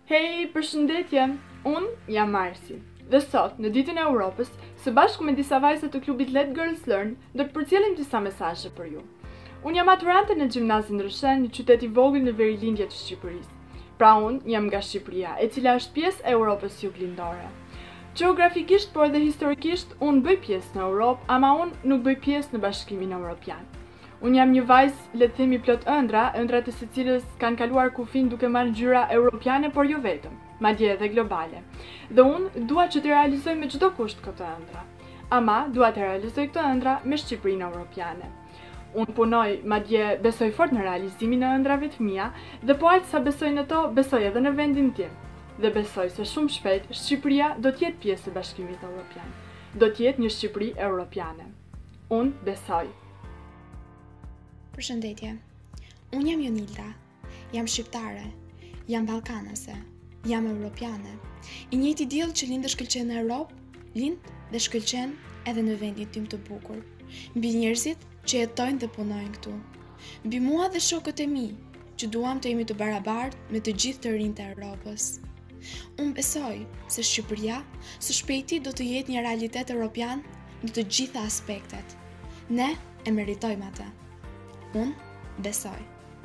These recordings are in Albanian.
Hej, përshëndetje! Unë jam Marsi dhe sot, në ditën e Europës, së bashku me disa vajza të klubit Let Girls Learn, do të përcjellim disa mesazhe për ju. Unë jam maturante në gjimnazin Rëshen, një qytet i vogël në verilindje të Shqipërisë. Pra unë jam nga Shqipëria, e cila është pjesë e Europës juglindore. Gjeografikisht, por dhe historikisht, unë bëj pjesë në Europë, ama unë nuk bëj pjesë në Bashkimin Evropian. Unë jam një vajzë, le të themi plot ëndrat e së cilës kanë kaluar kufin duke marrë ngjyra europiane, por jo vetëm, madje edhe globale. Dhe unë dua që të realizoj me çdo kusht këto ëndra. Ama dua të realizoj këto ëndra me Shqipërinë Evropiane. Unë punoj, madje besoj fort në realizimin e ëndrave të mia, dhe po aq sa besoj në to, besoj edhe në vendin tim. Dhe besoj se shumë shpejt Shqipëria do të jetë pjesë e Bashkimit Evropian. Do të jetë një Shqipëri europiane. Unë besoj. Përshëndetje, unë jam Jonilda, jam shqiptare, jam balkanase, jam europiane. I njëjti diell që lind dhe shkëlqen në Europë, lind dhe shkëlqen edhe në vendin tim të bukur, mbi njerëzit që jetojnë dhe punojnë këtu, mbi mua dhe shokët e mi, që duam të jemi të barabartë me të gjithë të rinjtë e Europës. Unë besoj se Shqipëria së shpejti do të jetë një realitet europian në të gjitha aspektet. Ne e meritojmë atë. Unë besoj.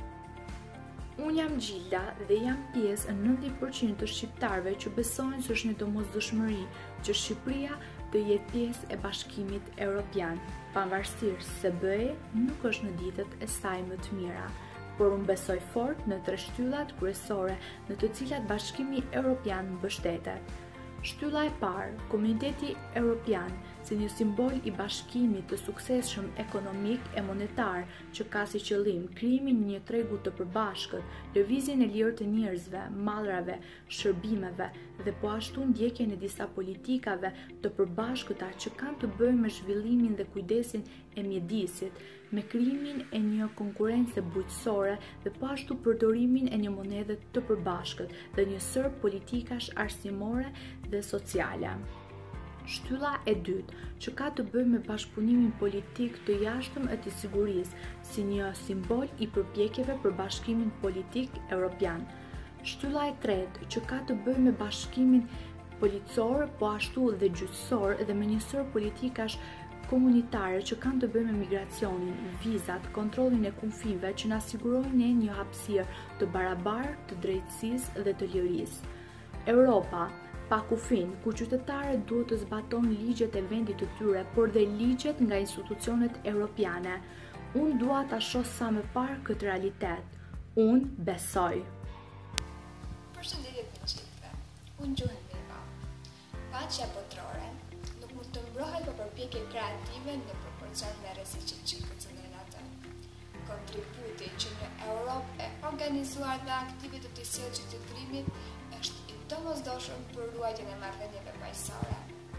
Unë jam Gjilda dhe jam pjesë në 90% të shqiptarëve që besojnë se është një domosdoshmëri që Shqipëria të jetë pjesë e Bashkimit Evropian, pavarësisht se BE nuk është në ditët e saj më të mira, por unë besoj fort në 3 shtyllat kryesore në të cilat Bashkimi Evropian mbështetet. Shtylla e parë, Komuniteti Evropian, si një simbol i bashkimit të suksesshëm ekonomik e monetar që ka si qëllim krijimin e një tregu të përbashkët, lëvizjen e lirë të njerëzve, mallrave, shërbimeve dhe po ashtu ndjekjen e disa politikave të përbashkëta që kanë të bëjnë me zhvillimin dhe kujdesin e mjedisit, me krijimin e një konkurrence bujqësore dhe po ashtu përdorimin e një monedhe të përbashkët dhe një sër politikash arsimore dhe sociale. Shtylla e dytë, që ka të bëjë me bashkëpunimin politik të jashtëm e të sigurisë, si një simbol i përpjekjeve për bashkimin politik evropian. Shtylla e tretë, që ka të bëjë me bashkimin policor, po ashtu dhe gjyqësor dhe me një sër politikash komunitare që kanë të bëjnë me migracionin, vizat, kontrollin e kufive që na sigurojnë një hapësirë të barabartë të drejtësisë dhe të lirisë. Europa, pa kufin, ku qytetarët duhet të zbatojnë ligjet e vendit të tyre, por dhe ligjet nga institucionet europiane. Unë dua ta shoh sa më parë këtë realitet. Unë besoj. Përshëndetje të gjithëve. Unë gjuhem Mirpa. Paqja botërore nuk mund të mbrohet pa përpjekje kreative në proporcion me rreziqet që kërcënojnë atë. Kontributi që një Europë e organizuar dhe aktive të të sjellë qytetërimit është i domosdoshëm për ruajtjen e marrëdhënieve bajqësore.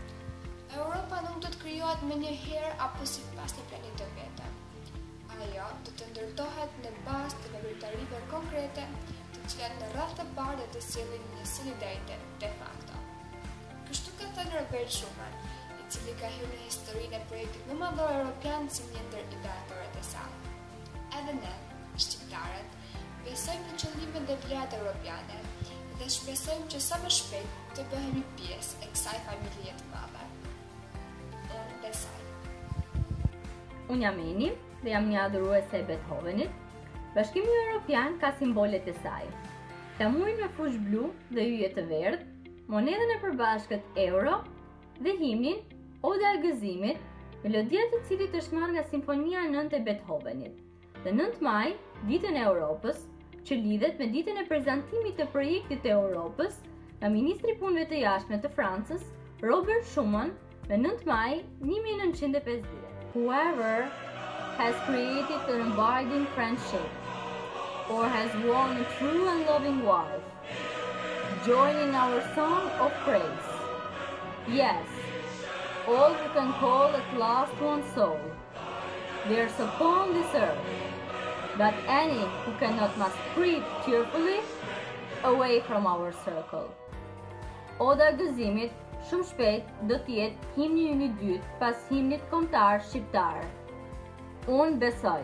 Europa nuk do të krijohet me një herë apo sipas një plani të vetëm. Ajo do të ndërtohet në bazë të veprimtarive konkrete, të cilat në radhë të parë do të sjellin një solidaritet de facto. Kështu ka thënë Robert Schuman, i cili ka hyrë në historinë e projektit më madhor evropian si një ndër ideatorët e saj. Edhe ne, shqiptarët, besojmë në qëllimet dhe vlerat evropiane dhe shpresojmë që sa më shpejt të bëhemi pjesë e kësaj familje të madhe. Unë besoj. Unë jam Eni dhe jam një adhuruese e Beethovenit. Bashkimi Evropian ka simbolet e saj. Flamurin me fushë blu dhe yje të verdhë, monedhën e përbashkët euro dhe himnin Oda e Gëzimit, melodia të cilit është marrë nga Simfonia 9 e Beethovenit. Dhe 9 maj, ditën e Europës, që lidhet me ditën e prezantimit të projektit të Europës nga Ministri i Punëve të Jashtme të Francës, Robert Schuman, me 9 maj 1950. Whoever has created an abiding friendship or has won a true and loving wife, join in our song of praise. Yes, all who can call at last one soul, there's upon this earth, but any who cannot must creep cheerfully away from our circle. Oda e Gëzimit shumë shpejt do të jetë himni i dytë pas himnit kombëtar shqiptar. Unë besoj.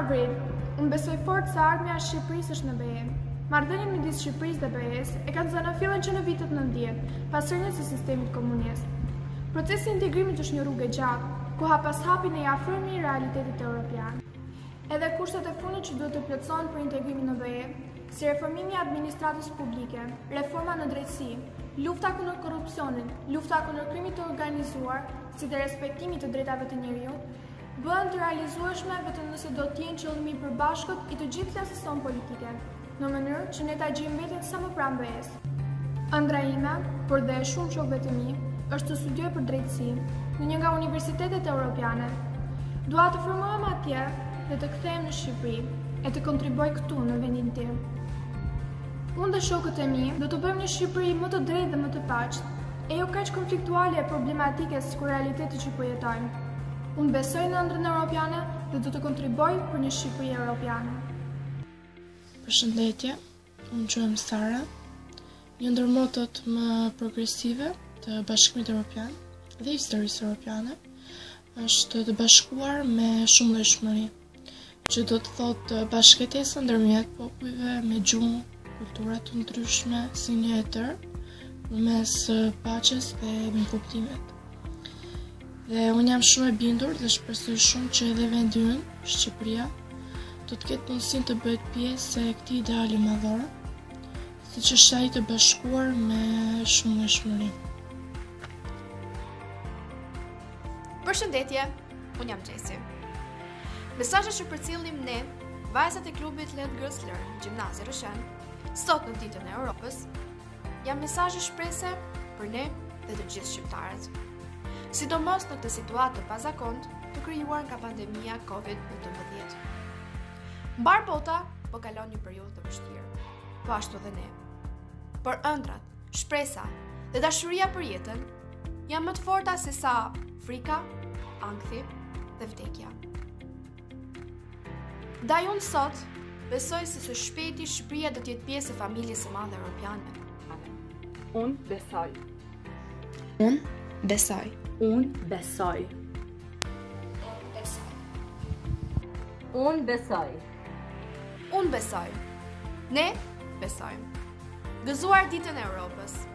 Arvid, unë besoj fort se ardhmja e Shqipërisë është në BE. Marrëdhëniet midis Shqipërisë dhe BE-s e kanë zanafilen që në vitet 90, pas rënies së sistemit komunist. Procesi i integrimit është një rrugë e gjatë, ku pas hapi ne afrohemi realitetit evropian. Edhe kushtet e fundit që duhet të plotësohen për integrimin në BE, si reformimi i administratës publike, reforma në drejtësi, lufta kundër korrupsionit, lufta kundër krimit të organizuar, si dhe respektimi të drejtave të njeriut, bëhen të realizueshme vetëm nëse do të jenë qëllimi i përbashkët i të gjithë klasës sonë politike, në mënyrë që ne ta gjejmë veten sa më pranë BE-s. Ëndra ime, por dhe e shumë shokëve të mi, është të studioj për drejtësi në një nga universitetet europiane. Dua të formohem atje dhe të kthehem në Shqipëri e të kontribuoj këtu në vendin tim. Unë dhe shokët e mi do të bëjmë një Shqipëri më të drejtë dhe më të paqët, e jo kaq konfliktuale e problematike si kur realiteti që po jetojmë. Unë besoj në ëndrrën europiane dhe do të kontribuoj për një Shqipëri europiane. Përshëndetje, unë quhem Sara. Një ndër motot më progresive të Bashkimit Evropian dhe historisë europiane është të bashkuar me shumëllojshmëri, që do të thotë bashkëtesë ndërmjet popujve me gjuhë, kultura të ndryshme si një e tërë, përmes paqes dhe mirëkuptimit. Dhe unë jam shumë e bindur dhe shpresoj shumë që edhe vendi ynë, Shqipëria, do të ketë mundësinë të bëhet pjesë e këtij ideali madhor, siç është ai të bashkuar me shumëllojshmëri. Përshëndetje, unë jam Gjesi. Mesazhet që përcjellim ne, vajzat e klubit Let Girls Learn, Gjimnazi Rëshën, sot në ditën e Europës, janë mesazhe shprese për ne dhe të gjithë shqiptarët. Sidomos në këtë situatë të pazakont të krijuar nga pandemia COVID-19. Mbar bota po kalon një periudhë të vështirë, po ashtu dhe ne. Por ëndrat, shpresa dhe dashuria për jetën janë më të forta se sa frika, ankthi dhe vdekja. Ndaj unë sot besoj se së shpejti Shqipëria do të jetë pjesë e familjes së madhe europiane. Unë besoj. Unë besoj. Unë besoj. Unë besoj. Unë besoj. Ne besojmë. Gëzuar ditën e Europës.